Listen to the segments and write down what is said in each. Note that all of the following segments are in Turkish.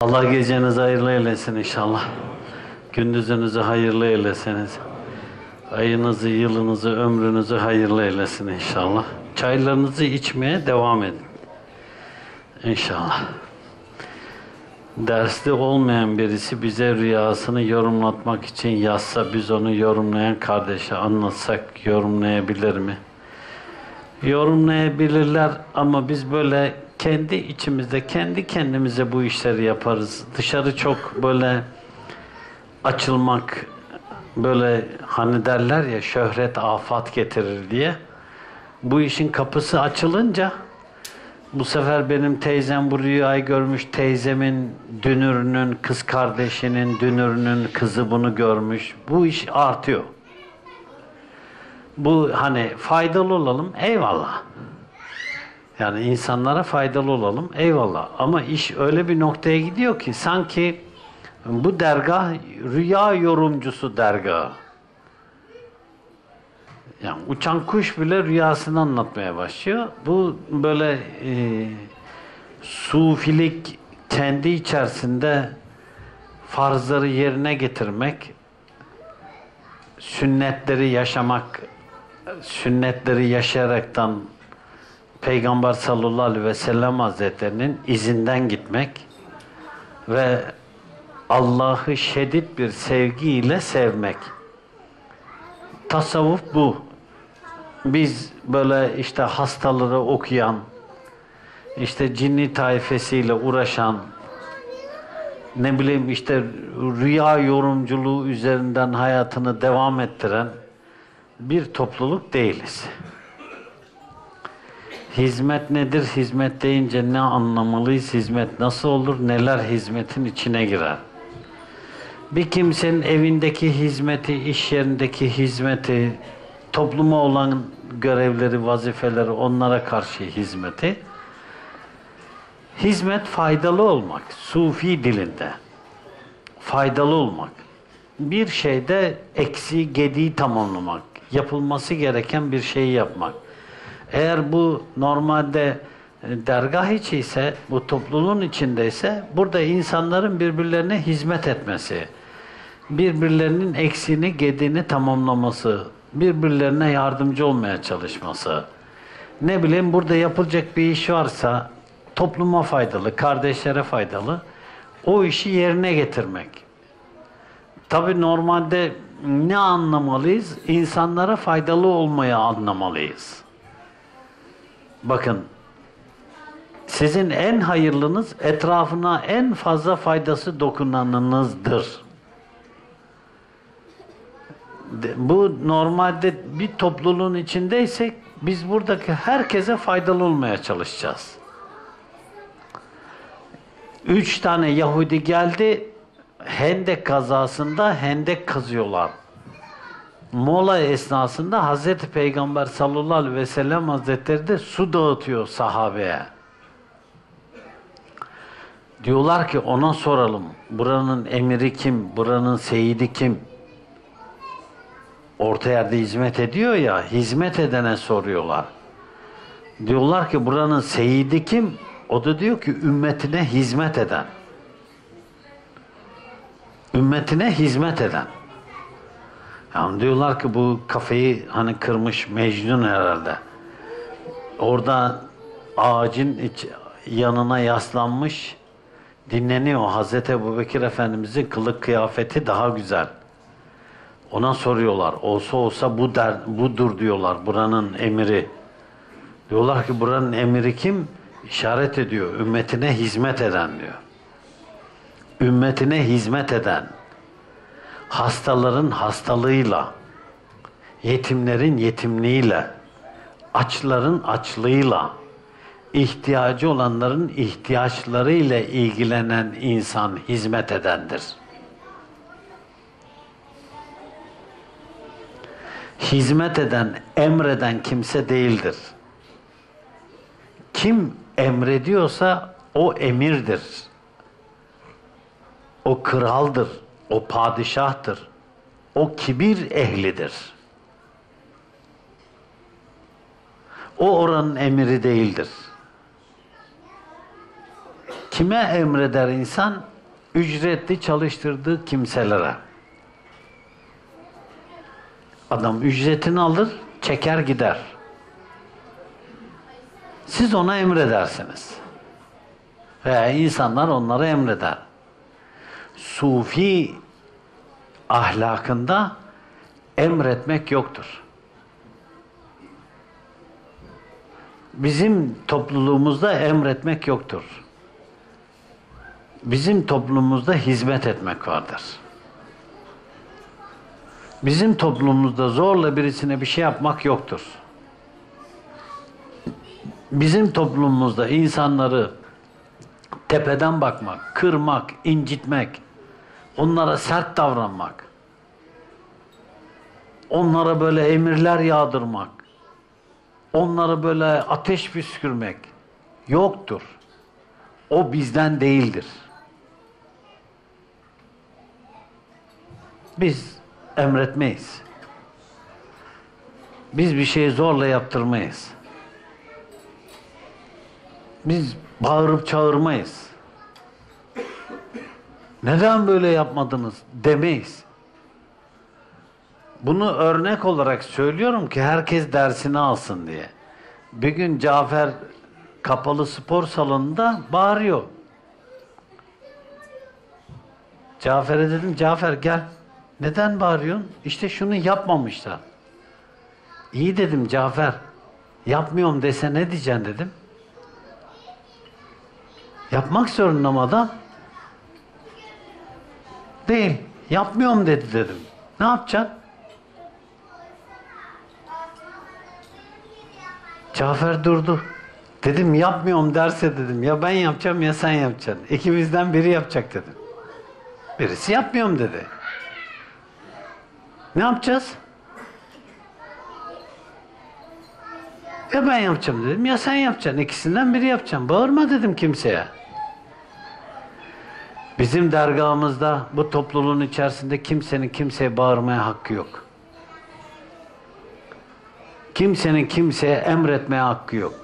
Allah gecenizi hayırlı eylesin inşallah. Gündüzünüzü hayırlı eylesiniz. Ayınızı, yılınızı, ömrünüzü hayırlı eylesin inşallah. Çaylarınızı içmeye devam edin. İnşallah. Dersli olmayan birisi bize rüyasını yorumlatmak için yazsa, biz onu yorumlayan kardeşe anlatsak yorumlayabilir mi? Yorumlayabilirler ama biz böyle kendi içimizde, kendi kendimize bu işleri yaparız. Dışarı çok böyle açılmak, böyle hani derler ya şöhret afat getirir diye. Bu işin kapısı açılınca bu sefer benim teyzem bu rüyayı görmüş, teyzemin dünürünün, kız kardeşinin dünürünün kızı bunu görmüş. Bu iş artıyor. Bu hani faydalı olalım, eyvallah. Yani insanlara faydalı olalım, eyvallah. Ama iş öyle bir noktaya gidiyor ki sanki bu dergah rüya yorumcusu dergahı. Yani uçan kuş bile rüyasını anlatmaya başlıyor. Bu böyle sufilik kendi içerisinde farzları yerine getirmek, sünnetleri yaşamak, sünnetleri yaşayaraktan Peygamber sallallahu aleyhi ve sellem Hazretlerinin izinden gitmek ve Allah'ı şiddet bir sevgiyle sevmek. Tasavvuf bu. Biz böyle işte hastaları okuyan, işte cinni taifesiyle uğraşan, ne bileyim işte rüya yorumculuğu üzerinden hayatını devam ettiren bir topluluk değiliz. Hizmet nedir? Hizmet deyince ne anlamalıyız? Hizmet nasıl olur? Neler hizmetin içine girer? Bir kimsenin evindeki hizmeti, iş yerindeki hizmeti, topluma olan görevleri, vazifeleri, onlara karşı hizmeti. Hizmet faydalı olmak, sufi dilinde. Faydalı olmak. Bir şeyde eksiği, gediği tamamlamak. Yapılması gereken bir şeyi yapmak. Eğer bu normalde dergah içi ise, bu topluluğun içindeyse, burada insanların birbirlerine hizmet etmesi, birbirlerinin eksiğini, gediğini tamamlaması, birbirlerine yardımcı olmaya çalışması, ne bileyim burada yapılacak bir iş varsa, topluma faydalı, kardeşlere faydalı, o işi yerine getirmek. Tabii normalde ne anlamalıyız? İnsanlara faydalı olmayı anlamalıyız. Bakın, sizin en hayırlınız etrafına en fazla faydası dokunanınızdır. Bu normalde bir topluluğun içindeysek biz buradaki herkese faydalı olmaya çalışacağız. 3 tane Yahudi geldi, Hendek kazasında hendek kazıyorlar. Mola esnasında Hazreti Peygamber sallallahu aleyhi ve sellem Hazretleri de su dağıtıyor sahabeye. Diyorlar ki ona soralım, buranın emiri kim, buranın seyidi kim? Orta yerde hizmet ediyor ya, hizmet edene soruyorlar. Diyorlar ki buranın seyidi kim? O da diyor ki ümmetine hizmet eden. Ümmetine hizmet eden. Yani diyorlar ki bu kafayı hani kırmış Mecnun herhalde. Orada ağacın yanına yaslanmış dinleniyor. Hazreti Ebubekir Efendimizin kılık kıyafeti daha güzel. Ona soruyorlar. Olsa olsa budur diyorlar. Buranın emiri. Diyorlar ki buranın emiri kim? İşaret ediyor. Ümmetine hizmet eden diyor. Ümmetine hizmet eden. Hastaların hastalığıyla, yetimlerin yetimliğiyle, açların açlığıyla, ihtiyacı olanların ihtiyaçlarıyla ilgilenen insan hizmet edendir. Hizmet eden, emreden kimse değildir. Kim emrediyorsa o emirdir. O kraldır. O padişahtır. O kibir ehlidir. O oranın emiri değildir. Kime emreder insan? ücretli çalıştırdığı kimselere. Adam ücretini alır, çeker gider. Siz ona emredersiniz. Veya insanlar onlara emreder. Sufi ahlakında emretmek yoktur. Bizim topluluğumuzda emretmek yoktur. Bizim toplumumuzda hizmet etmek vardır. Bizim toplumumuzda zorla birisine bir şey yapmak yoktur. Bizim toplumumuzda insanları tepeden bakmak, kırmak, incitmek, onlara sert davranmak, onlara böyle emirler yağdırmak, onlara böyle ateş püskürmek yoktur. O bizden değildir. Biz emretmeyiz. Biz bir şeyi zorla yaptırmayız. Biz bağırıp çağırmayız. Neden böyle yapmadınız demeyiz. Bunu örnek olarak söylüyorum ki herkes dersini alsın diye. Bir gün Cafer kapalı spor salonunda bağırıyor. Cafer'e dedim, Cafer gel. Neden bağırıyorsun? İşte şunu yapmamışlar. İyi dedim Cafer. Yapmıyorum dese ne diyeceksin dedim. Yapmak zorunda mı adam? Değil. Yapmıyorum dedi dedim. Ne yapacaksın? Cafer durdu. Dedim yapmıyorum derse dedim. Ya ben yapacağım ya sen yapacaksın. İkimizden biri yapacak dedim. Birisi yapmıyorum dedi. Ne yapacağız? Ya ben yapacağım dedim ya sen yapacaksın. İkisinden biri yapacağım. Bağırma dedim kimseye. Bizim dergahımızda bu topluluğun içerisinde kimsenin kimseye bağırmaya hakkı yok. Kimsenin kimseye emretmeye hakkı yok.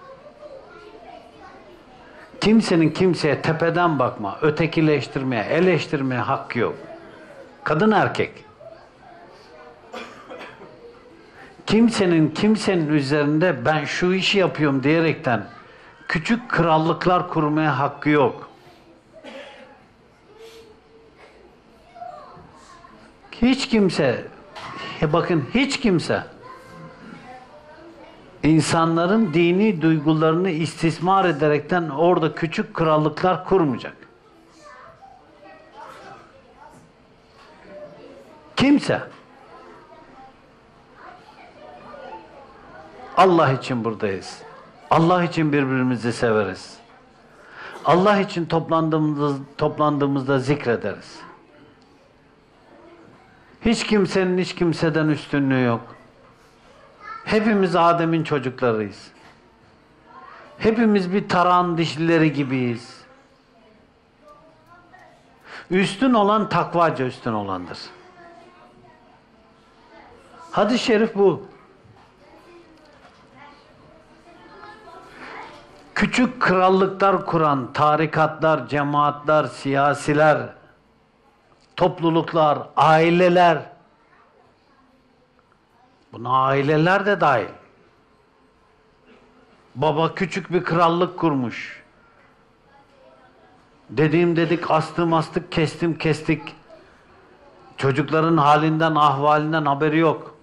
Kimsenin kimseye tepeden bakma, ötekileştirmeye, eleştirmeye hakkı yok. Kadın erkek. Kimsenin kimsenin üzerinde ben şu işi yapıyorum diyerekten küçük krallıklar kurmaya hakkı yok. Hiç kimse, bakın hiç kimse insanların dini duygularını istismar ederekten orada küçük krallıklar kurmayacak. Kimse. Allah için buradayız. Allah için birbirimizi severiz. Allah için toplandığımızda zikrederiz. Hiç kimsenin hiç kimseden üstünlüğü yok. Hepimiz Adem'in çocuklarıyız. Hepimiz bir tarağın dişlileri gibiyiz. Üstün olan takvaca üstün olandır. Hadis-i şerif bu. Küçük krallıklar kuran tarikatlar, cemaatler, siyasiler, topluluklar, aileler, buna aileler de dahil. Baba küçük bir krallık kurmuş. Dediğim dedik, astım astık, kestim kestik. Çocukların halinden, ahvalinden haberi yok.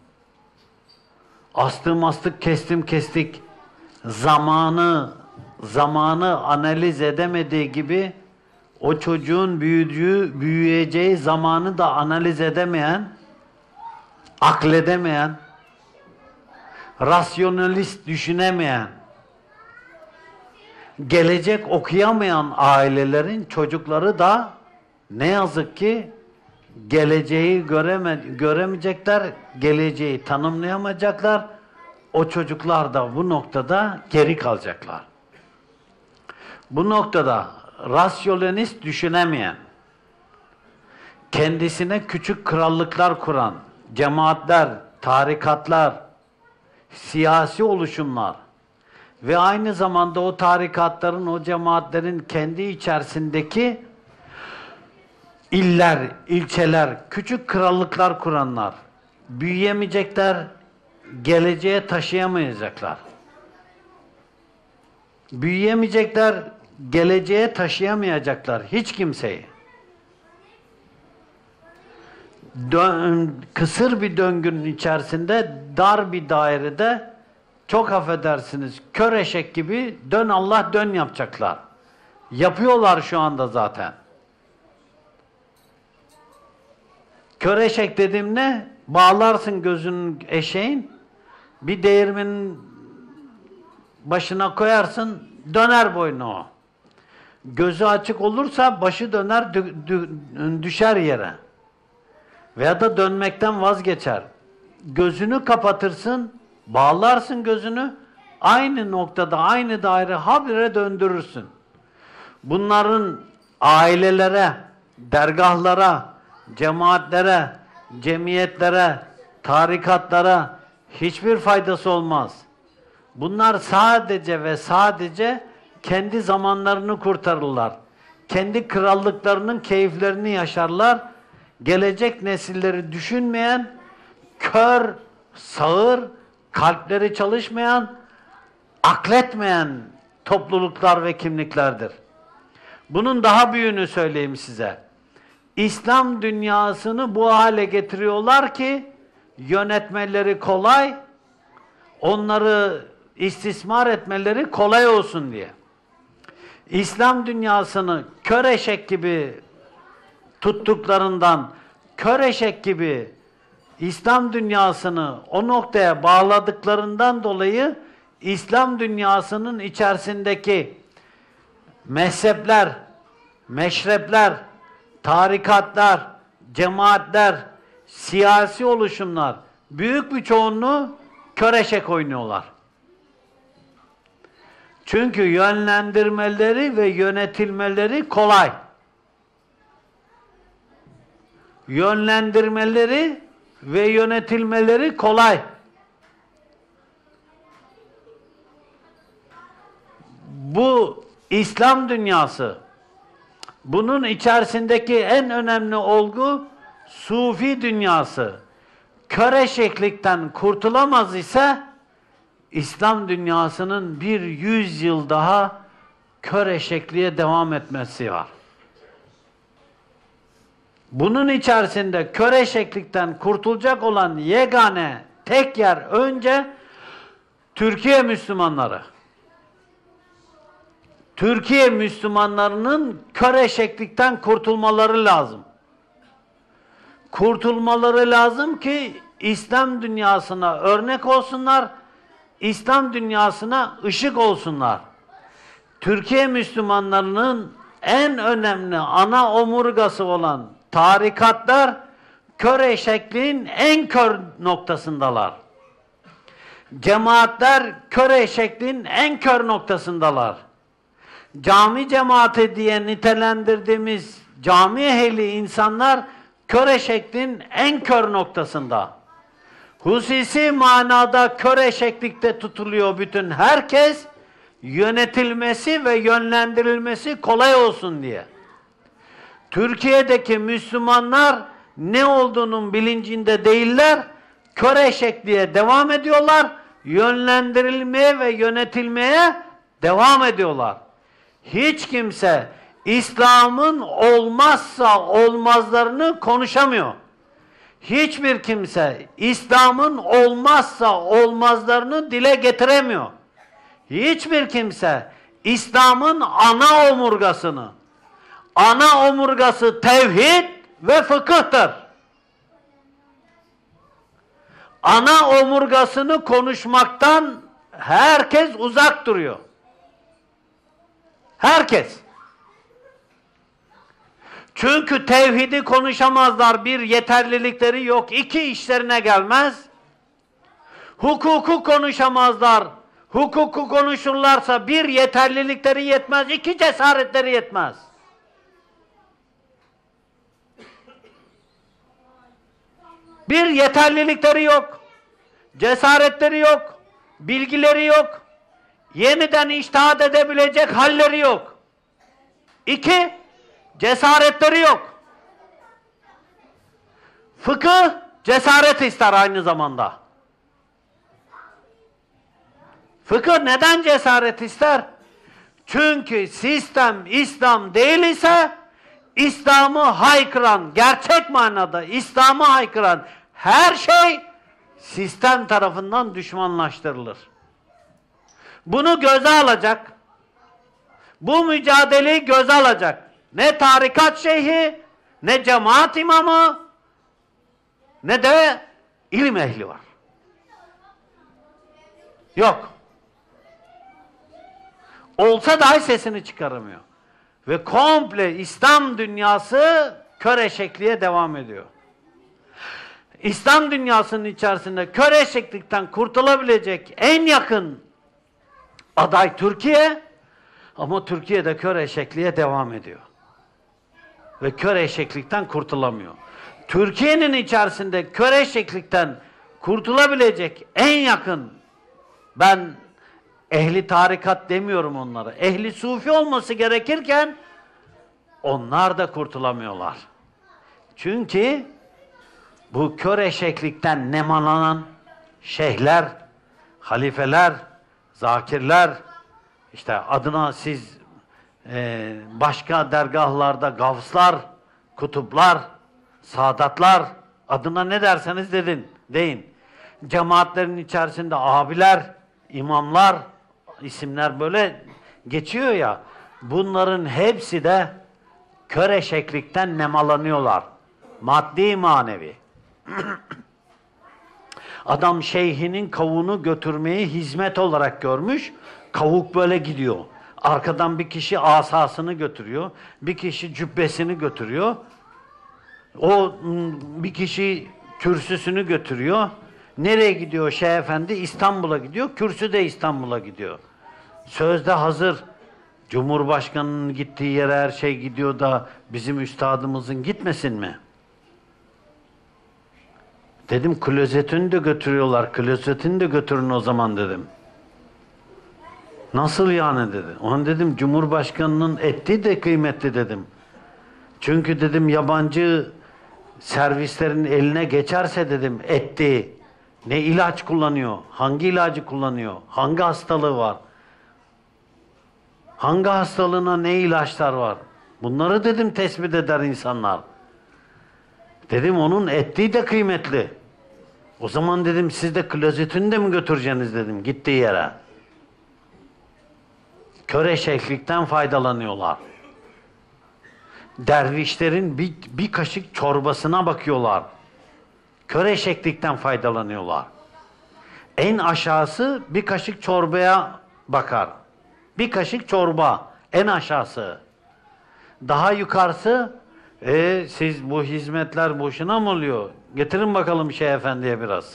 Astım astık, kestim kestik. Zamanı analiz edemediği gibi o çocuğun büyüyeceği zamanı da analiz edemeyen, akledemeyen, rasyonalist düşünemeyen, gelecek okuyamayan ailelerin çocukları da ne yazık ki geleceği göremeyecekler, geleceği tanımlayamayacaklar. O çocuklar da bu noktada geri kalacaklar. Bu noktada rasyonalist düşünemeyen, kendisine küçük krallıklar kuran cemaatler, tarikatlar, siyasi oluşumlar ve aynı zamanda o tarikatların, o cemaatlerin kendi içerisindeki iller, ilçeler, küçük krallıklar kuranlar büyüyemeyecekler, geleceğe taşıyamayacaklar. Büyüyemeyecekler, geleceğe taşıyamayacaklar hiç kimseyi. Kısır bir döngünün içerisinde, dar bir dairede, çok affedersiniz, kör eşek gibi dön Allah dön yapacaklar. Yapıyorlar şu anda zaten. Kör eşek dediğim ne? Bağlarsın gözünün eşeğin, bir değirmenin başına koyarsın, döner boynu o. Gözü açık olursa başı döner, düşer yere. Veya da dönmekten vazgeçer. Gözünü kapatırsın, bağlarsın gözünü, aynı noktada, aynı daire habire döndürürsün. Bunların ailelere, dergahlara, cemaatlere, cemiyetlere, tarikatlara hiçbir faydası olmaz. Bunlar sadece ve sadece kendi zamanlarını kurtarırlar. Kendi krallıklarının keyiflerini yaşarlar. Gelecek nesilleri düşünmeyen, kör, sağır, kalpleri çalışmayan, akletmeyen topluluklar ve kimliklerdir. Bunun daha büyüğünü söyleyeyim size. İslam dünyasını bu hale getiriyorlar ki yönetmeleri kolay, onları istismar etmeleri kolay olsun diye. İslam dünyasını kör eşek gibi tuttuklarından, kör eşek gibi İslam dünyasını o noktaya bağladıklarından dolayı İslam dünyasının içerisindeki mezhepler, meşrepler, tarikatlar, cemaatler, siyasi oluşumlar büyük bir çoğunluğu kör eşek oynuyorlar. Çünkü yönlendirmeleri ve yönetilmeleri kolay. Yönlendirmeleri ve yönetilmeleri kolay. Bu İslam dünyası, bunun içerisindeki en önemli olgu Sufi dünyası. Kör eşeklikten kurtulamaz ise İslam dünyasının bir 100 yıl daha kör eşekliğe devam etmesi var. Bunun içerisinde kör eşeklikten kurtulacak olan yegane tek yer önce Türkiye Müslümanları. Türkiye Müslümanlarının kör eşeklikten kurtulmaları lazım. Kurtulmaları lazım ki İslam dünyasına örnek olsunlar, İslam dünyasına ışık olsunlar. Türkiye Müslümanlarının en önemli ana omurgası olan tarikatlar kör eşekliğin en kör noktasındalar. Cemaatler kör eşekliğin en kör noktasındalar. Cami cemaati diye nitelendirdiğimiz cami ehli insanlar kör eşekliğin en kör noktasında. Hususi manada kör eşeklikte tutuluyor bütün herkes, yönetilmesi ve yönlendirilmesi kolay olsun diye. Türkiye'deki Müslümanlar ne olduğunun bilincinde değiller, kör eşekliğe devam ediyorlar, yönlendirilmeye ve yönetilmeye devam ediyorlar. Hiç kimse İslam'ın olmazsa olmazlarını konuşamıyor. Hiçbir kimse İslam'ın olmazsa olmazlarını dile getiremiyor. Hiçbir kimse İslam'ın ana omurgası tevhid ve fıkıhtır. Ana omurgasını konuşmaktan herkes uzak duruyor. Herkes. Çünkü tevhidi konuşamazlar, bir yeterlilikleri yok, iki işlerine gelmez. Hukuku konuşamazlar, hukuku konuşurlarsa bir yeterlilikleri yetmez, iki cesaretleri yetmez. Bir yeterlilikleri yok, cesaretleri yok, bilgileri yok, yeniden içtihat edebilecek halleri yok. İki, cesaretleri yok. Fıkıh cesaret ister aynı zamanda. Fıkıh neden cesaret ister? Çünkü sistem İslam değil ise İslam'ı haykıran, gerçek manada İslam'ı haykıran her şey sistem tarafından düşmanlaştırılır. Bunu göze alacak, bu mücadeleyi göze alacak ne tarikat şeyhi, ne cemaat imamı, ne de ilim ehli var. Yok. Olsa dahi sesini çıkaramıyor. Ve komple İslam dünyası kör eşekliğe devam ediyor. İslam dünyasının içerisinde kör eşeklikten kurtulabilecek en yakın aday Türkiye, ama Türkiye'de kör eşekliğe devam ediyor. Ve kör eşeklikten kurtulamıyor. Türkiye'nin içerisinde kör eşeklikten kurtulabilecek en yakın, ben ehli tarikat demiyorum onlara, ehli sufi olması gerekirken onlar da kurtulamıyorlar. Çünkü bu kör eşeklikten nemalanan şeyhler, halifeler, zakirler, işte adına siz başka dergahlarda gavslar, kutuplar, saadatlar, adına ne derseniz deyin. Cemaatlerin içerisinde abiler, imamlar, isimler böyle geçiyor ya, bunların hepsi de kör eşeklikten nemalanıyorlar. Maddi manevi. Adam şeyhinin kavuğunu götürmeyi hizmet olarak görmüş, kavuk böyle gidiyor. Arkadan bir kişi asasını götürüyor, bir kişi cübbesini götürüyor, bir kişi kürsüsünü götürüyor. Nereye gidiyor Şeyh Efendi? İstanbul'a gidiyor, kürsü de İstanbul'a gidiyor. Sözde hazır, Cumhurbaşkanı'nın gittiği yere her şey gidiyor da bizim üstadımızın gitmesin mi? Dedim klozetini de götürüyorlar, klozetini de götürün o zaman dedim. Nasıl yani dedi. Onu dedim Cumhurbaşkanı'nın ettiği de kıymetli dedim. Çünkü dedim yabancı servislerin eline geçerse dedim ettiği, ne ilaç kullanıyor, hangi ilacı kullanıyor, hangi hastalığı var, hangi hastalığına ne ilaçlar var, bunları dedim tespit eder insanlar. Dedim onun ettiği de kıymetli. O zaman dedim siz de klozetini de mi götüreceksiniz dedim gittiği yere. Kör eşeklikten faydalanıyorlar. Dervişlerin bir kaşık çorbasına bakıyorlar. Kör eşeklikten faydalanıyorlar. En aşağısı bir kaşık çorbaya bakar. Bir kaşık çorba en aşağısı. Daha yukarısı siz bu hizmetler boşuna mı oluyor? Getirin bakalım Şeyh Efendi'ye biraz.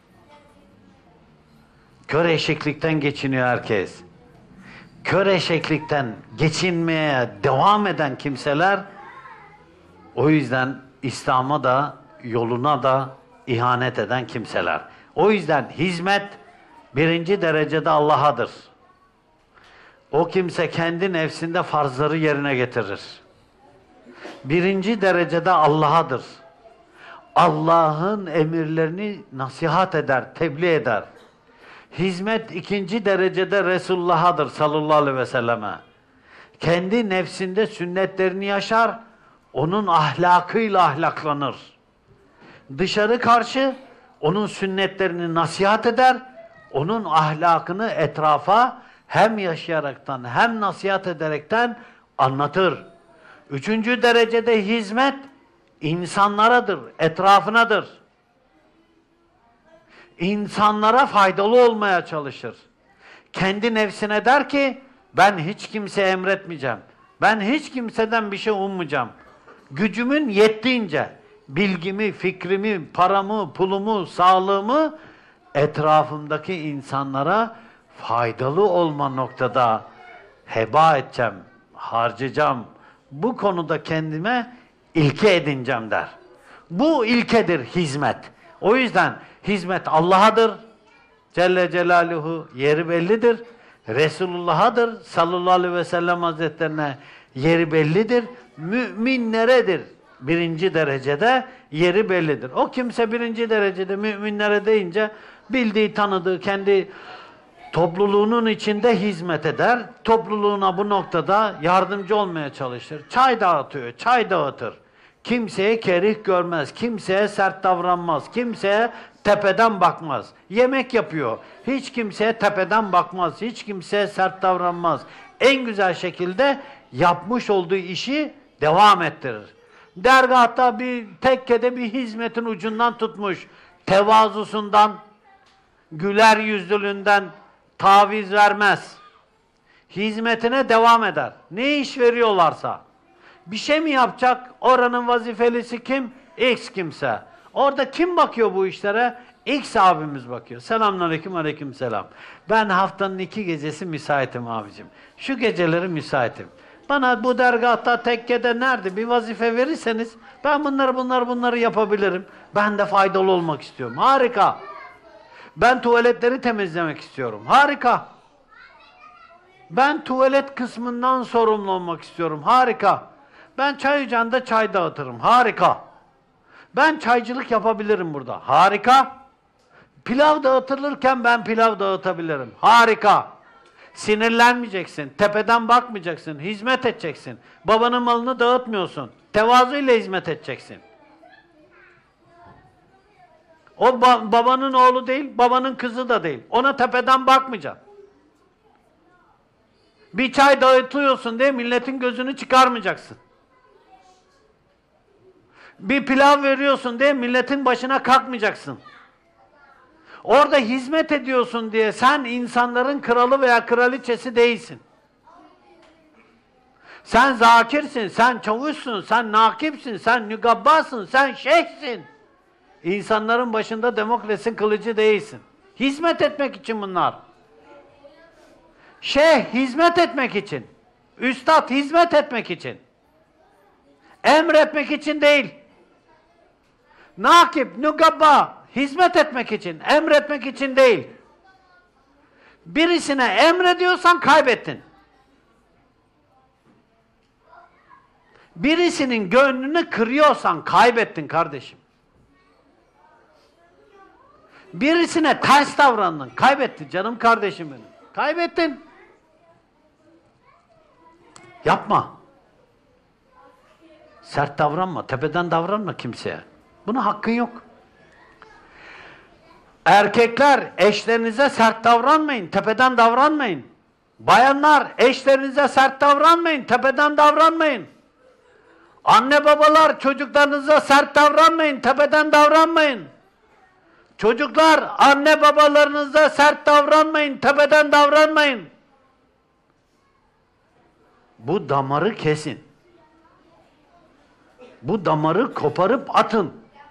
Kör eşeklikten geçiniyor herkes. Kör eşeklikten geçinmeye devam eden kimseler o yüzden İslam'a da yoluna da ihanet eden kimseler. O yüzden hizmet birinci derecede Allah'adır. O kimse kendi nefsinde farzları yerine getirir. Birinci derecede Allah'adır. Allah'ın emirlerini nasihat eder, tebliğ eder. Hizmet ikinci derecede Resulullah'adır sallallahu aleyhi ve selleme. Kendi nefsinde sünnetlerini yaşar, onun ahlakıyla ahlaklanır. Dışarı karşı onun sünnetlerini nasihat eder, onun ahlakını etrafa hem yaşayaraktan hem nasihat ederekten anlatır. Üçüncü derecede hizmet insanlaradır, etrafınadır. İnsanlara faydalı olmaya çalışır. Kendi nefsine der ki ben hiç kimseye emretmeyeceğim. Ben hiç kimseden bir şey ummayacağım. Gücümün yettiğince bilgimi, fikrimi, paramı, pulumu, sağlığımı etrafımdaki insanlara faydalı olma noktada heba edeceğim, harcayacağım. Bu konuda kendime ilke edineceğim der. Bu ilkedir hizmet. O yüzden hizmet Allah'adır. Celle Celaluhu yeri bellidir. Resulullah'adır. Sallallahu aleyhi ve sellem Hazretlerine yeri bellidir. Müminleredir. birinci derecede yeri bellidir. O kimse birinci derecede müminlere deyince bildiği, tanıdığı, kendi topluluğunun içinde hizmet eder. Topluluğuna bu noktada yardımcı olmaya çalışır. Çay dağıtıyor, çay dağıtır. Kimseye kerih görmez, kimseye sert davranmaz, kimseye tepeden bakmaz. Yemek yapıyor, hiç kimseye tepeden bakmaz, hiç kimseye sert davranmaz. En güzel şekilde yapmış olduğu işi devam ettirir. Dergahta bir tekkede bir hizmetin ucundan tutmuş, tevazusundan, güler yüzlülüğünden taviz vermez. Hizmetine devam eder. Ne iş veriyorlarsa. Bir şey mi yapacak? Oranın vazifelisi kim? X kimse. Orada kim bakıyor bu işlere? X abimiz bakıyor. Selamünaleyküm, aleykümselam. Ben haftanın 2 gecesi müsaitim abicim. Şu geceleri müsaitim. Bana bu dergahta, tekkede nerede bir vazife verirseniz ben bunları yapabilirim. Ben de faydalı olmak istiyorum. Harika. Ben tuvaletleri temizlemek istiyorum. Harika. Ben tuvalet kısmından sorumlu olmak istiyorum. Harika. Ben çay ocağında çay dağıtırım. Harika. Ben çaycılık yapabilirim burada. Harika. Pilav dağıtılırken ben pilav dağıtabilirim. Harika. Sinirlenmeyeceksin. Tepeden bakmayacaksın. Hizmet edeceksin. Babanın malını dağıtmıyorsun. Tevazuyla hizmet edeceksin. O babanın oğlu değil, babanın kızı da değil. Ona tepeden bakmayacaksın. Bir çay dağıtıyorsun diye milletin gözünü çıkarmayacaksın. Bir pilav veriyorsun diye milletin başına kalkmayacaksın. Orada hizmet ediyorsun diye sen insanların kralı veya kraliçesi değilsin. Sen zakirsin, sen çavuşsun, sen nakipsin, sen nügabbasın, sen şeyhsin. İnsanların başında demokrasinin kılıcı değilsin. Hizmet etmek için bunlar. Şeyh hizmet etmek için. Üstad hizmet etmek için. Emretmek için değil. Nakip, nügabba hizmet etmek için, emretmek için değil. Birisine emrediyorsan kaybettin. Birisinin gönlünü kırıyorsan kaybettin kardeşim. Birisine ters davrandın, kaybettin canım kardeşim benim. Kaybettin. Yapma. Sert davranma, tepeden davranma kimseye. Buna hakkın yok. Erkekler eşlerinize sert davranmayın, tepeden davranmayın. Bayanlar eşlerinize sert davranmayın, tepeden davranmayın. Anne babalar çocuklarınıza sert davranmayın, tepeden davranmayın. Çocuklar anne babalarınıza sert davranmayın, tepeden davranmayın. Bu damarı kesin. Bu damarı koparıp atın.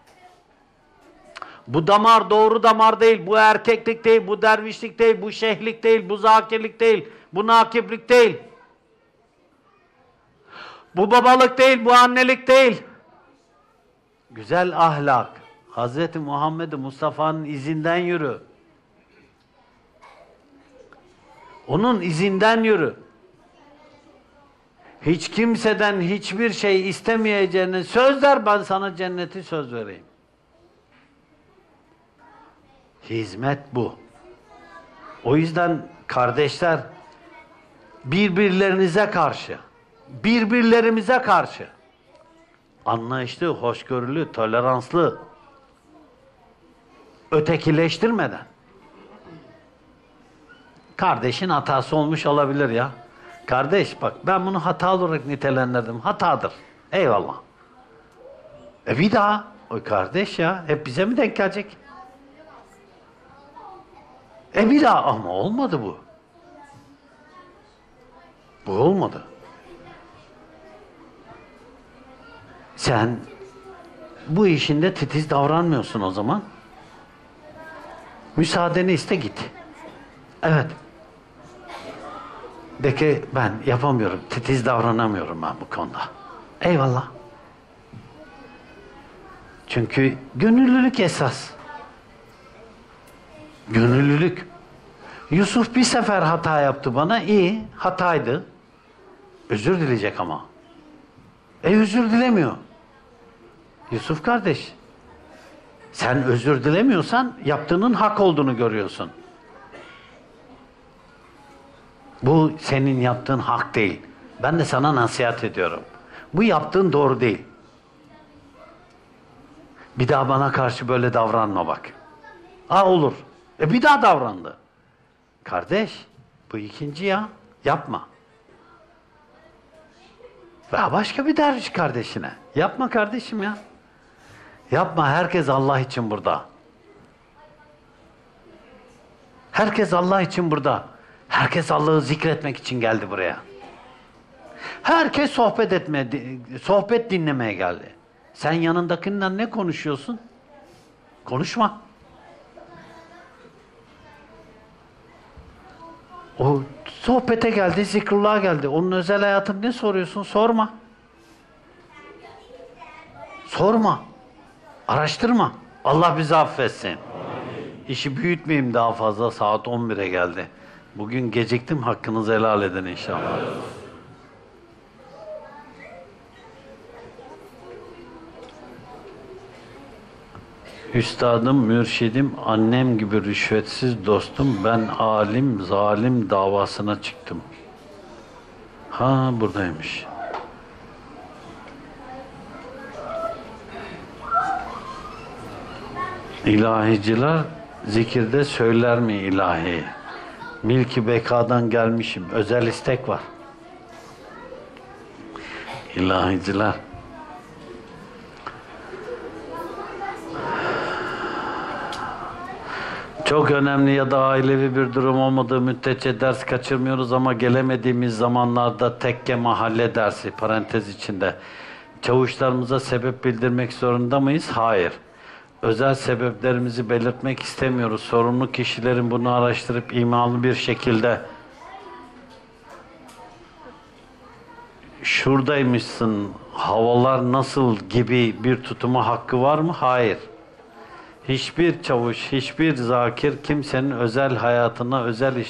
Bu damar doğru damar değil, bu erkeklik değil, bu dervişlik değil, bu şeyhlik değil, bu zakirlik değil, bu nakiplik değil. Bu babalık değil, bu annelik değil. Güzel ahlak. Hz. Muhammed Mustafa'nın izinden yürü. Onun izinden yürü. Hiç kimseden hiçbir şey istemeyeceğini söz ver, ben sana cenneti söz vereyim. Hizmet bu. O yüzden kardeşler, birbirlerinize karşı, birbirlerimize karşı anlayışlı, hoşgörülü, toleranslı, ötekileştirmeden. Kardeşin hatası olmuş olabilir ya. Kardeş bak ben bunu hata olarak nitelendirdim. Hatadır. Eyvallah. Bir daha. O kardeş ya. Hep bize mi denk gelecek? Bir daha. Ama olmadı bu. Bu olmadı. Sen bu işinde titiz davranmıyorsun o zaman. Müsaadeni iste git. Evet. De ki ben yapamıyorum, titiz davranamıyorum ben bu konuda. Eyvallah. Çünkü gönüllülük esas. Gönüllülük. Yusuf bir sefer hata yaptı bana, iyi, hataydı. Özür dileyecek ama. Özür dilemiyor. Yusuf kardeş, sen özür dilemiyorsan yaptığının hak olduğunu görüyorsun. Bu senin yaptığın hak değil. Ben de sana nasihat ediyorum. Bu yaptığın doğru değil. Bir daha bana karşı böyle davranma bak. Olur. Bir daha davrandı. Kardeş, bu ikinci ya. Yapma. Veya başka bir derviş kardeşine. Yapma kardeşim ya. Yapma. Herkes Allah için burada. Herkes Allah için burada. Herkes Allah'ı zikretmek için geldi buraya. Herkes sohbet dinlemeye geldi. Sen yanındakinden ne konuşuyorsun? Konuşma. O sohbete geldi, zikrullah'a geldi. Onun özel hayatını ne soruyorsun? Sorma. Sorma. Araştırma. Allah bizi affetsin. Amin. İşi büyütmeyeyim daha fazla. Saat 11'e geldi. Bugün geciktim. Hakkınızı helal edin inşallah. Üstadım, mürşidim, annem gibi rüşvetsiz dostum, ben alim, zalim davasına çıktım. Buradaymış. İlahiciler zikirde söyler mi ilahi? Milki bekadan gelmişim, özel istek var. İlahiciler. Çok önemli ya da ailevi bir durum olmadığı müddetçe ders kaçırmıyoruz ama gelemediğimiz zamanlarda tekke mahalle dersi parantez içinde. Çavuşlarımıza sebep bildirmek zorunda mıyız? Hayır. Özel sebeplerimizi belirtmek istemiyoruz. Sorumlu kişilerin bunu araştırıp imalı bir şekilde şuradaymışsın, havalar nasıl gibi bir tutuma hakkı var mı? Hayır. Hiçbir çavuş, hiçbir zakir kimsenin özel hayatına,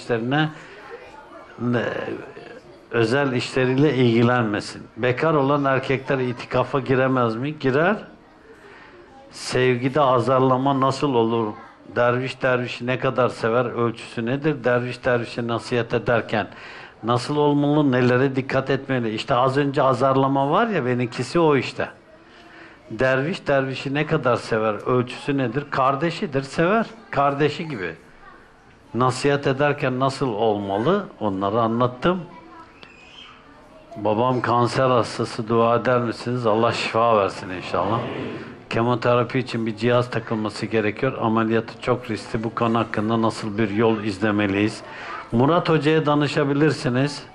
özel işleriyle ilgilenmesin. Bekar olan erkekler itikafa giremez mi? Girer. Sevgide azarlama nasıl olur? Derviş dervişi ne kadar sever? Ölçüsü nedir? Derviş dervişe nasihat ederken nasıl olmalı? Nelere dikkat etmeli? İşte az önce azarlama var ya, benimkisi o işte. Derviş dervişi ne kadar sever? Ölçüsü nedir? Kardeşidir, sever. Kardeşi gibi. Nasihat ederken nasıl olmalı? Onları anlattım. Babam kanser hastası, dua eder misiniz? Allah şifa versin inşallah. Kemoterapi için bir cihaz takılması gerekiyor. Ameliyatı çok riskli. Bu konu hakkında nasıl bir yol izlemeliyiz? Murat Hoca'ya danışabilirsiniz.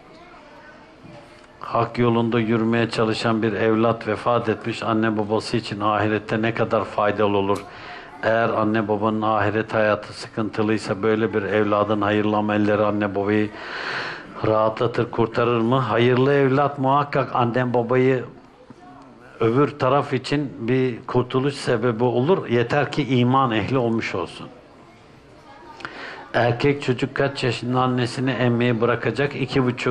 Hak yolunda yürümeye çalışan bir evlat vefat etmiş. Anne babası için ahirette ne kadar faydalı olur? Eğer anne babanın ahiret hayatı sıkıntılıysa böyle bir evladın hayırlı amelleri anne babayı rahatlatır, kurtarır mı? Hayırlı evlat muhakkak anne babayı öbür taraf için bir kurtuluş sebebi olur. Yeter ki iman ehli olmuş olsun. Erkek çocuk kaç yaşında annesini emmeyi bırakacak? 2,5.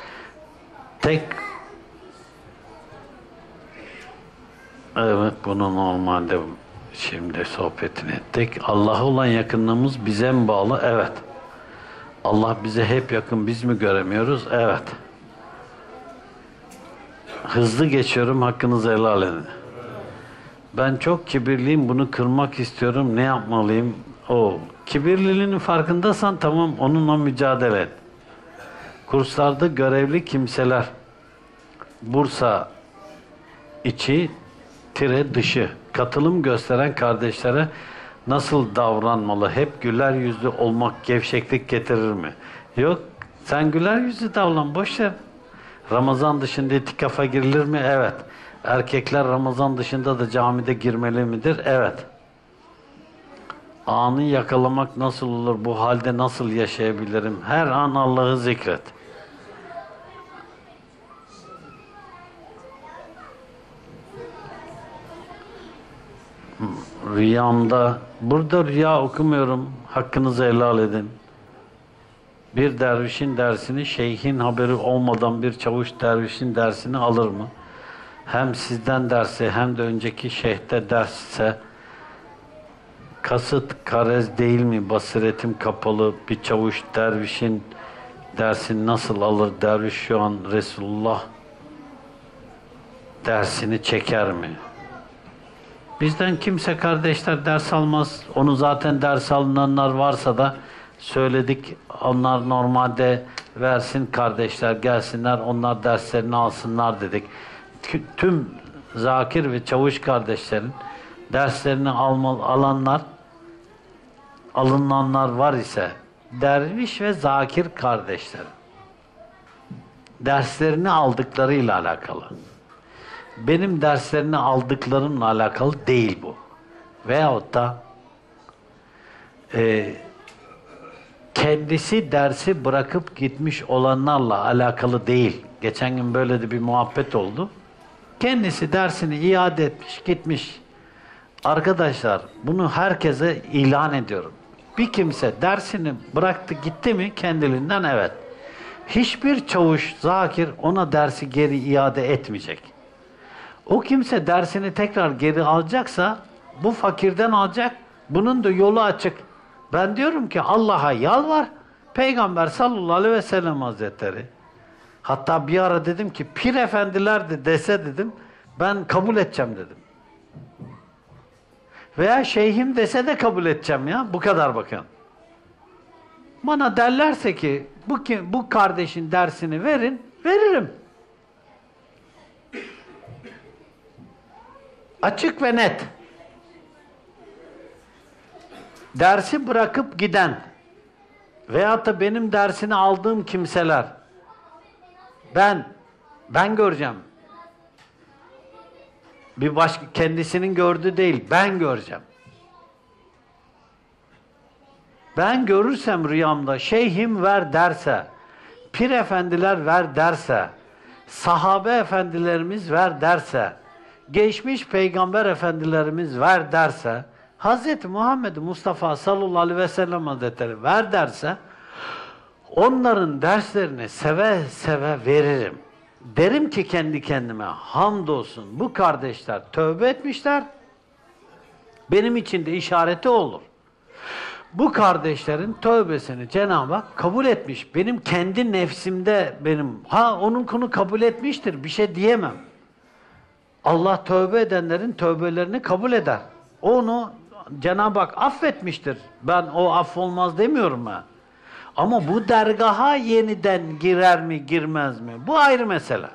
Evet, bunu normalde şimdi sohbetini ettik. Allah'a olan yakınlığımız bize mi bağlı? Evet. Allah bize hep yakın, biz mi göremiyoruz? Evet. Hızlı geçiyorum, hakkınızı helal edin. Ben çok kibirliyim, bunu kırmak istiyorum, ne yapmalıyım? Kibirliliğinin farkındaysan tamam, onunla mücadele et. Kurslarda görevli kimseler, Bursa içi dışı katılım gösteren kardeşlere nasıl davranmalı? Hep güler yüzlü olmak gevşeklik getirir mi? Yok, sen güler yüzlü davran, boş ver. Ramazan dışında itikafa girilir mi? Evet. Erkekler Ramazan dışında da camide girmeli midir? Evet. Anı yakalamak nasıl olur? Bu halde nasıl yaşayabilirim? Her an Allah'ı zikret. Rüyamda, burada rüya okumuyorum, hakkınızı helal edin. Bir dervişin dersini, şeyhin haberi olmadan bir çavuş dervişin dersini alır mı? hem sizden dersi hem de önceki şeyhte dersse kasıt karez değil mi? Basiretim kapalı bir çavuş dervişin dersini nasıl alır? Derviş şu an Resulullah dersini çeker mi? Bizden kimse kardeşler ders almaz. Onu zaten ders alınanlar varsa da söyledik. Onlar normalde versin kardeşler gelsinler. Onlar derslerini alsınlar dedik. Tüm zakir ve çavuş kardeşlerin derslerini alınanlar var ise derviş ve zakir kardeşlerin derslerini aldıklarıyla alakalı. Benim derslerini aldıklarımla alakalı değil bu. Veyahut da kendisi dersi bırakıp gitmiş olanlarla alakalı değil. Geçen gün böyle de bir muhabbet oldu. Kendisi dersini iade etmiş, gitmiş. Arkadaşlar bunu herkese ilan ediyorum. Bir kimse dersini bıraktı gitti mi kendiliğinden evet. Hiçbir çavuş, zakir ona dersi geri iade etmeyecek. O kimse dersini tekrar geri alacaksa bu fakirden alacak. Bunun da yolu açık. Ben diyorum ki Allah'a yalvar. Peygamber sallallahu aleyhi ve sellem hazretleri. Hatta bir ara dedim ki pir efendiler de dese dedim ben kabul edeceğim dedim. Veya şeyhim dese de kabul edeceğim ya. Bu kadar bakın. Bana derlerse ki bu kardeşin dersini verin, veririm. Açık ve net. Dersi bırakıp giden veyahut da benim dersini aldığım kimseler ben göreceğim. Bir başka kendisinin gördüğü değil, ben göreceğim. Ben görürsem rüyamda şeyhim ver derse, pir efendiler ver derse, sahabe efendilerimiz ver derse, geçmiş peygamber efendilerimiz ver derse, Hz. Muhammed Mustafa sallallahu aleyhi ve sellem hazretleri ver derse, onların derslerini seve seve veririm. Derim ki kendi kendime hamdolsun bu kardeşler tövbe etmişler. Benim için de işareti olur. Bu kardeşlerin tövbesini Cenab-ı Hak kabul etmiş. Benim kendi nefsimde onun konu kabul etmiştir. Bir şey diyemem. Allah tövbe edenlerin tövbelerini kabul eder. Onu Cenab-ı Hak affetmiştir. Ben o affolmaz demiyorum ben. Ama bu dergaha yeniden girer mi girmez mi? Bu ayrı mesele.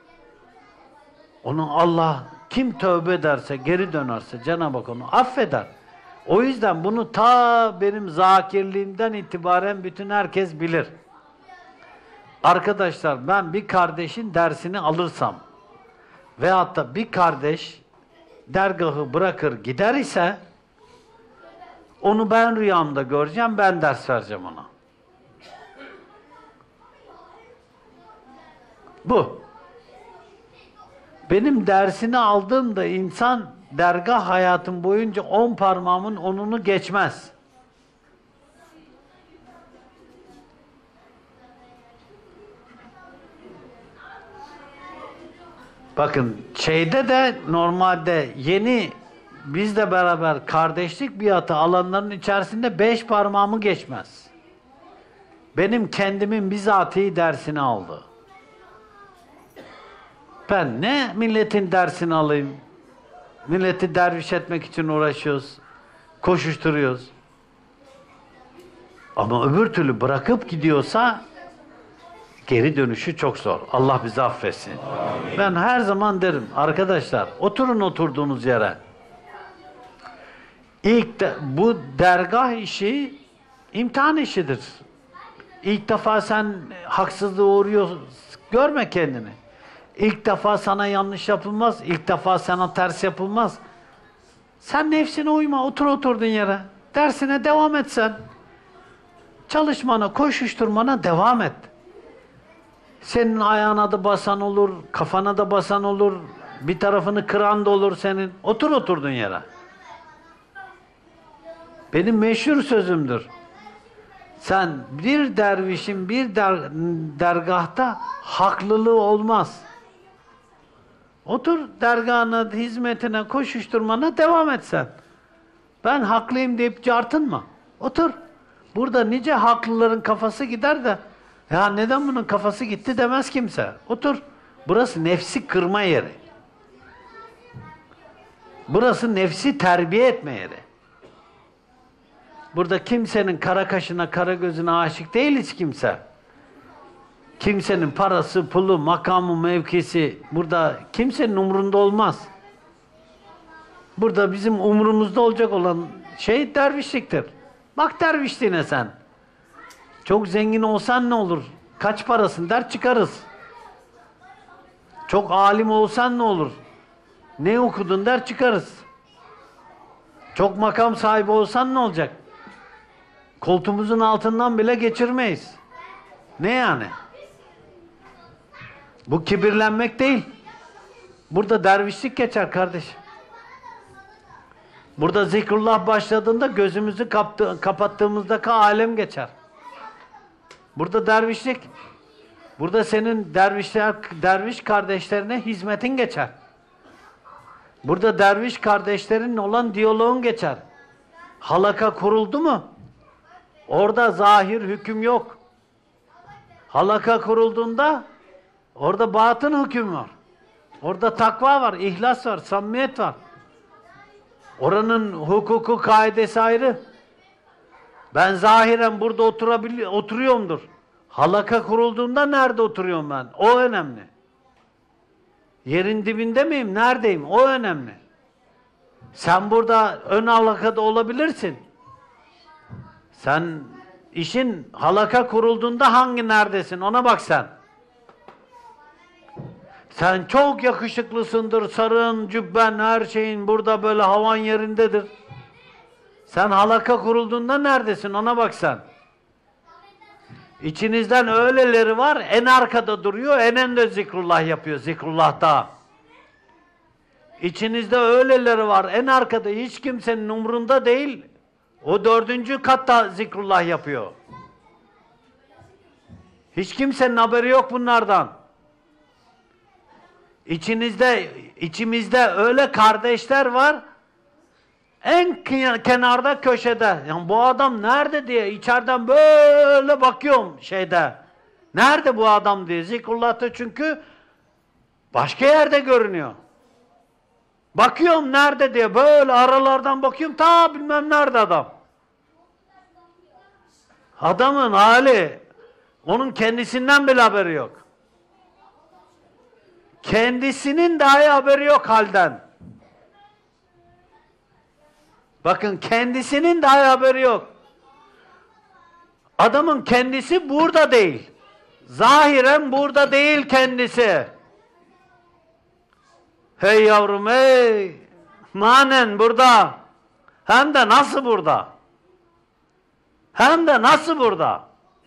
Onu Allah kim tövbe ederse geri dönerse Cenab-ı Hak onu affeder. O yüzden bunu ta benim zakirliğimden itibaren bütün herkes bilir. Arkadaşlar ben bir kardeşin dersini alırsam veyahut da bir kardeş dergahı bırakır gider ise onu ben rüyamda göreceğim, ben ders vereceğim ona. Bu. Benim dersini aldığımda insan dergah hayatım boyunca 10 parmağımın 10'unu geçmez. Bakın şeyde de normalde yeni bizle beraber kardeşlik biatı alanların içerisinde 5 parmağımı geçmez. Benim kendimin bizatihi dersini aldı. Ben ne milletin dersini alayım? Milleti derviş etmek için uğraşıyoruz. Koşuşturuyoruz. Ama öbür türlü bırakıp gidiyorsa geri dönüşü çok zor. Allah bizi affetsin. Amin. Ben her zaman derim arkadaşlar oturun oturduğunuz yere. Bu dergah işi imtihan işidir. İlk defa sen haksızlığa uğruyorsun. Görme kendini. İlk defa sana yanlış yapılmaz. İlk defa sana ters yapılmaz. Sen nefsine uyma. Otur oturduğun yere. Dersine devam et sen. Çalışmana, koşuşturmana devam et. Senin ayağına da basan olur, kafana da basan olur, bir tarafını kıran da olur senin. Otur oturduğun yere. Benim meşhur sözümdür. Sen bir dervişin bir dergahta haklılığı olmaz. Otur dergahına, hizmetine, koşuşturmana devam et sen. Ben haklıyım deyip cartınma. Otur. Burada nice haklıların kafası gider de ya neden bunun kafası gitti demez kimse. Otur. Burası nefsi kırma yeri. Burası nefsi terbiye etme yeri. Burada kimsenin kara kaşına, kara gözüne aşık değil hiç kimse. Kimsenin parası, pulu, makamı, mevkisi burada kimsenin umrunda olmaz. Burada bizim umurumuzda olacak olan şey dervişliktir. Bak dervişliğine sen. Çok zengin olsan ne olur? Kaç parasın der çıkarız. Çok alim olsan ne olur? Ne okudun der çıkarız. Çok makam sahibi olsan ne olacak? Koltuğumuzun altından bile geçirmeyiz. Ne yani? Bu kibirlenmek değil. Burada dervişlik geçer kardeşim. Burada zikrullah başladığında gözümüzü kapattığımızdaki alem geçer. Burada dervişlik. Burada senin derviş kardeşlerine hizmetin geçer. Burada derviş kardeşlerinle olan diyaloğun geçer. Halaka kuruldu mu? Orada zahir hüküm yok. Halaka kurulduğunda orada batın hüküm var. Orada takva var, ihlas var, samimiyet var. Oranın hukuku, kaidesi ayrı. Ben zahiren burada oturuyorumdur. Halaka kurulduğunda nerede oturuyorum ben? O önemli. Yerin dibinde miyim? Neredeyim? O önemli. Sen burada ön halakada olabilirsin. Sen işin halaka kurulduğunda hangi neredesin? Ona bak sen. Sen çok yakışıklısındır, sarığın, cübben, her şeyin burada böyle havan yerindedir. Sen halaka kurulduğunda neredesin? Ona bak sen. İçinizden öyleleri var, en arkada duruyor, en önde zikrullah yapıyor, zikrullah'ta. İçinizde öyleleri var, en arkada, hiç kimsenin umrunda değil, o 4. katta zikrullah yapıyor. Hiç kimsenin haberi yok bunlardan. İçimizde öyle kardeşler var, en kenarda köşede. Yani bu adam nerede diye içeriden böyle bakıyorum şeyde. Nerede bu adam diye. Zikrullah'ta çünkü başka yerde görünüyor. Bakıyorum nerede diye böyle aralardan bakıyorum ta bilmem nerede adam. Adamın hali onun kendisinden bile haberi yok. Kendisinin dahi haberi yok halden. Bakın kendisinin dahi haberi yok. Adamın kendisi burada değil. Zahiren burada değil kendisi. Hey yavrum hey. Manen burada. Hem de nasıl burada? Hem de nasıl burada?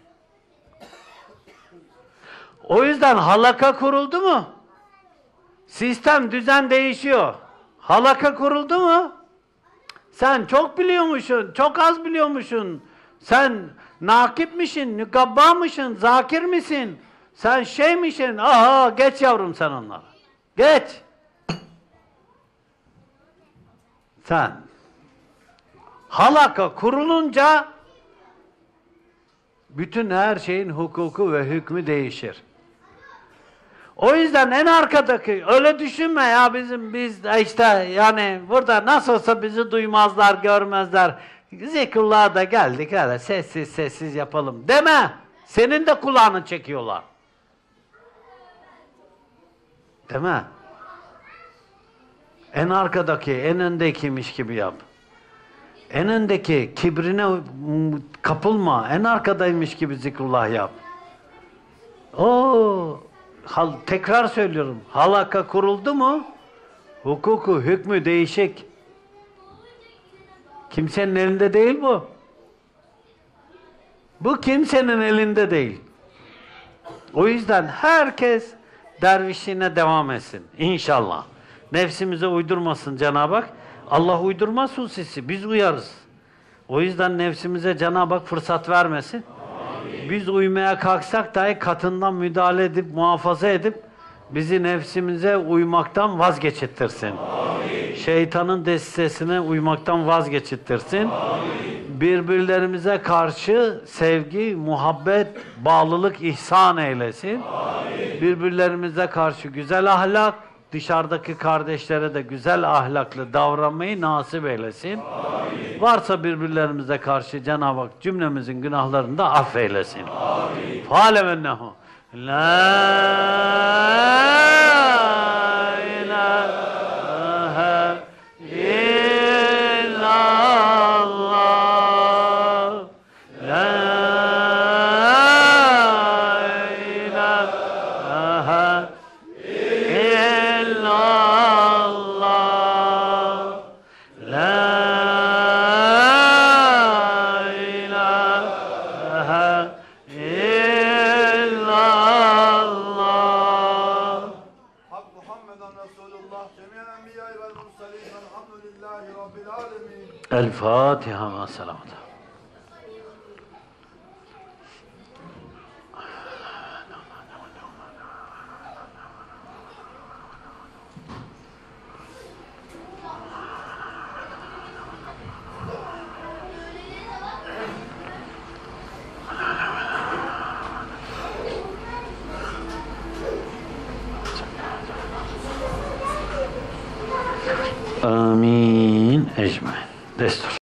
O yüzden halaka kuruldu mu? Sistem, düzen değişiyor. Halaka kuruldu mu? Sen çok biliyormuşsun, çok az biliyormuşsun. Sen nakipmişsin, nükabbamışsın, zakir misin? Sen şeymişsin, aha geç yavrum sen onları. Geç. Sen halaka kurulunca bütün her şeyin hukuku ve hükmü değişir. O yüzden en arkadaki öyle düşünme ya biz işte yani burada nasıl olsa bizi duymazlar, görmezler. Zikrullah'a da geldik hele sessiz sessiz yapalım deme. Senin de kulağını çekiyorlar. Değil mi? En arkadaki, en öndekiymiş gibi yap. En öndeki kibrine kapılma. En arkadaymış gibi zikrullah yap. Tekrar söylüyorum. Halaka kuruldu mu? Hukuku, hükmü değişik. Kimsenin elinde değil bu. Bu kimsenin elinde değil. O yüzden herkes dervişliğine devam etsin. İnşallah. Nefsimize uydurmasın Cenab-ı Hak. Allah uydurmaz hususi. Biz uyarız. O yüzden nefsimize Cenab-ı Hak fırsat vermesin. Amin. Biz uymaya kalksak dahi katından müdahale edip, muhafaza edip bizi nefsimize uymaktan vazgeçirtirsin. Şeytanın destesine uymaktan vazgeçirtirsin. Birbirlerimize karşı sevgi, muhabbet, bağlılık ihsan eylesin. Birbirlerimize karşı güzel ahlak, dışarıdaki kardeşlere de güzel ahlaklı davranmayı nasip eylesin. Varsa birbirlerimize karşı Cenab-ı Hak cümlemizin günahlarını da affeylesin. Fâlemennehu. La ilahe illallah. La ilahe illallah. La ilahe illallah. Hak Muhammeden Resulullah cemiyen enbiya'i vel mursalin velhamdülillahi rabbil alemin. El Fatiha ve selamet. Amin ecmaîn. Destur.